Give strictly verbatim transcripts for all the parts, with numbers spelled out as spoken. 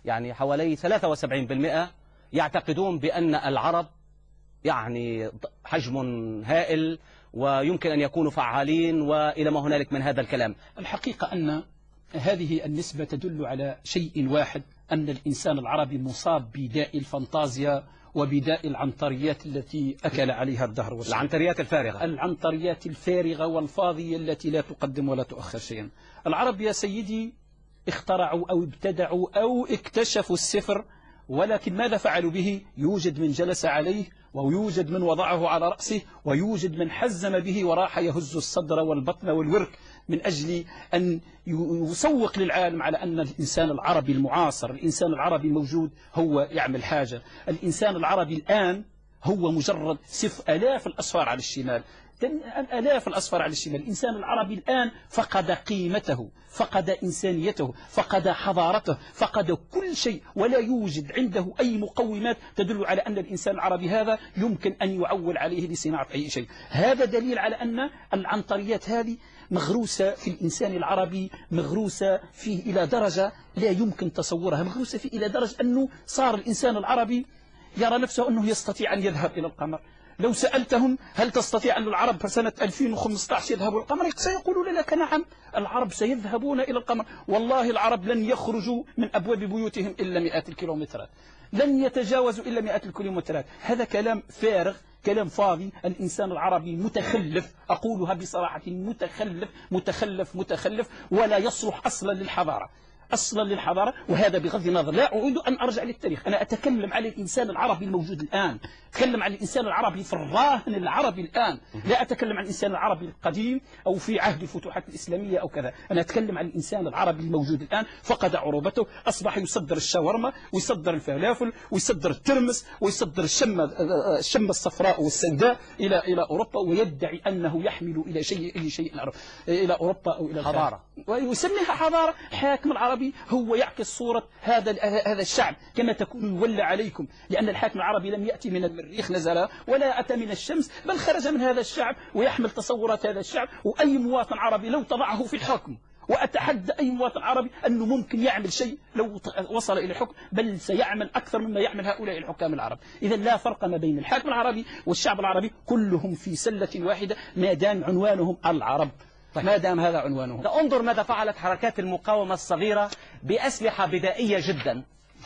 يعني حوالي ثلاثة وسبعين بالمئة يعتقدون بأن العرب يعني حجم هائل ويمكن أن يكونوا فعالين وإلى ما هنالك من هذا الكلام. الحقيقة أن هذه النسبة تدل على شيء واحد، أن الإنسان العربي مصاب بداء الفانتازيا وبداء العنطريات التي أكل عليها الدهر والشهر. العنطريات الفارغة العنطريات الفارغة والفاضية التي لا تقدم ولا تؤخر شيئا. العرب يا سيدي اخترعوا أو ابتدعوا أو اكتشفوا السفر، ولكن ماذا فعلوا به؟ يوجد من جلس عليه، ويوجد من وضعه على رأسه، ويوجد من حزم به وراح يهز الصدر والبطن والورك من أجل أن يسوق للعالم على أن الإنسان العربي المعاصر، الإنسان العربي الموجود هو يعمل حاجة. الإنسان العربي الآن هو مجرد صف آلاف الأصفار على الشمال، آلاف الأصفار على الشمال. الإنسان العربي الآن فقد قيمته، فقد إنسانيته، فقد حضارته، فقد كل شيء، ولا يوجد عنده أي مقومات تدل على أن الإنسان العربي هذا يمكن أن يعول عليه لصناعة أي شيء. هذا دليل على أن العنطريات هذه مغروسة في الإنسان العربي، مغروسة فيه إلى درجة لا يمكن تصورها، مغروسة فيه إلى درجة أنه صار الإنسان العربي يرى نفسه أنه يستطيع أن يذهب إلى القمر. لو سألتهم هل تستطيع أن العرب في سنة ألفين وخمسة عشر يذهبوا إلى القمر، سيقولون لك نعم العرب سيذهبون إلى القمر. والله العرب لن يخرجوا من أبواب بيوتهم إلا مئات الكيلومترات، لن يتجاوزوا إلا مئات الكيلومترات. هذا كلام فارغ، كلام فاضي. الإنسان العربي متخلف، أقولها بصراحة، متخلف متخلف متخلف، ولا يصلح أصلا للحضارة، أصلا للحضارة. وهذا بغض النظر، لا أريد أن أرجع للتاريخ، أنا أتكلم عن الإنسان العربي الموجود الآن، أتكلم عن الإنسان العربي في الراهن العربي الآن، لا أتكلم عن الإنسان العربي القديم أو في عهد الفتوحات الإسلامية أو كذا. أنا أتكلم عن الإنسان العربي الموجود الآن، فقد عروبته، أصبح يصدر الشاورما ويصدر الفلافل ويصدر الترمس ويصدر الشمة الشمة الصفراء والسوداء إلى إلى أوروبا، ويدعي أنه يحمل إلى شيء أي شيء إلى أوروبا أو إلى حضارة، ويسميها حضارة. حاكم العربي هو يعكس صورة هذا هذا الشعب كما تكون يولى عليكم، لأن الحاكم العربي لم يأتي من المريخ نزل، ولا أتى من الشمس، بل خرج من هذا الشعب ويحمل تصورات هذا الشعب. وأي مواطن عربي لو تضعه في الحكم، وأتحدى أي مواطن عربي أنه ممكن يعمل شيء لو وصل إلى الحكم، بل سيعمل أكثر مما يعمل هؤلاء الحكام العرب. إذا لا فرق ما بين الحاكم العربي والشعب العربي، كلهم في سلة واحدة ما دام عنوانهم العرب، ما دام هذا عنوانهم. انظر ماذا فعلت حركات المقاومة الصغيرة بأسلحة بدائية جدا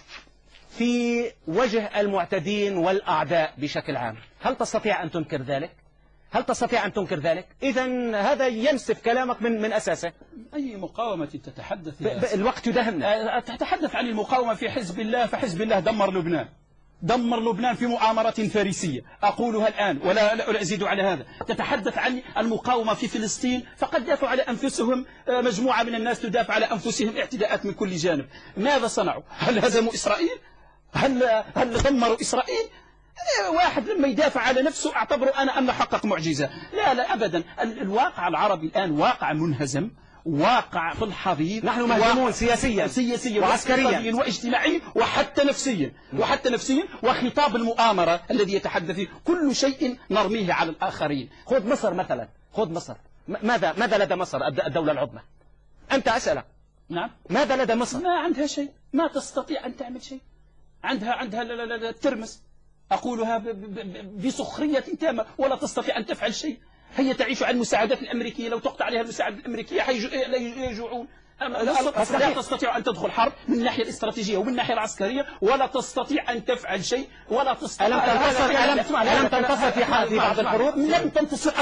في وجه المعتدين والأعداء بشكل عام. هل تستطيع أن تنكر ذلك؟ هل تستطيع أن تنكر ذلك؟ إذا هذا ينسف كلامك من من أساسه. أي مقاومة تتحدث؟ الوقت يدهمنا. تتحدث عن المقاومة في حزب الله، فحزب الله دمر لبنان، دمر لبنان في مؤامرة فارسية، أقولها الآن ولا لا أزيد على هذا. تتحدث عن المقاومة في فلسطين، فقد دافعوا على أنفسهم، مجموعة من الناس تدافع على أنفسهم اعتداءات من كل جانب. ماذا صنعوا؟ هل هزموا إسرائيل؟ هل هل دمروا إسرائيل؟ واحد لما يدافع على نفسه اعتبروا أنا أن حقق معجزة. لا لا أبدا. الواقع العربي الآن واقع منهزم، واقع في الحضيض. نحن مهزومون سياسيا سياسيا وعسكريا واجتماعيا وحتى نفسيا وحتى نفسيا وخطاب المؤامرة الذي يتحدث فيه كل شيء نرميه على الآخرين. خذ مصر مثلا، خذ مصر، ماذا ماذا لدى مصر الدولة العظمى؟ أنت أسألك. نعم. ماذا لدى مصر؟ ما عندها شيء، ما تستطيع أن تعمل شيء. عندها عندها الترمس، أقولها بسخرية تامة، ولا تستطيع أن تفعل شيء. هي تعيش على المساعدات الأمريكية، لو تقطع عليها المساعدات الأمريكية لا يجوعون. لا تستطيع أن تدخل حرب من الناحية الاستراتيجية ومن الناحية العسكرية، ولا تستطيع أن تفعل شيء، ولا تستطيع. ألم تنتصر ألم تنتصر في بعض الحروب؟ لم تنتصر.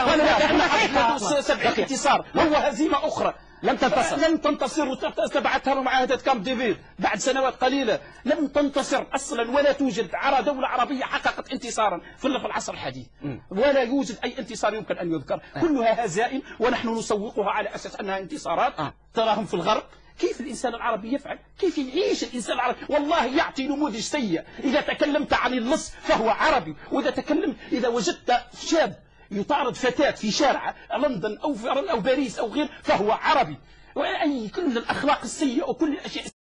سبع انتصار وهو هزيمة أخرى. لم تنتصر لم تنتصر وتبعتها معاهدة كامب ديفيد بعد سنوات قليلة. لم تنتصر أصلا، ولا توجد دولة عربية حققت انتصارا في العصر الحديث، ولا يوجد أي انتصار يمكن أن يذكر. كلها هزائم، ونحن نسوقها على أساس أنها انتصارات. تراهم في الغرب. كيف الإنسان العربي يفعل؟ كيف يعيش الإنسان العربي؟ والله يعطي نموذج سيء. إذا تكلمت عن اللص فهو عربي، وإذا تكلمت إذا وجدت شاب يطارد فتاة في شارع لندن أو أو باريس أو غير فهو عربي. وأي كل الأخلاق السيئة وكل الأشياء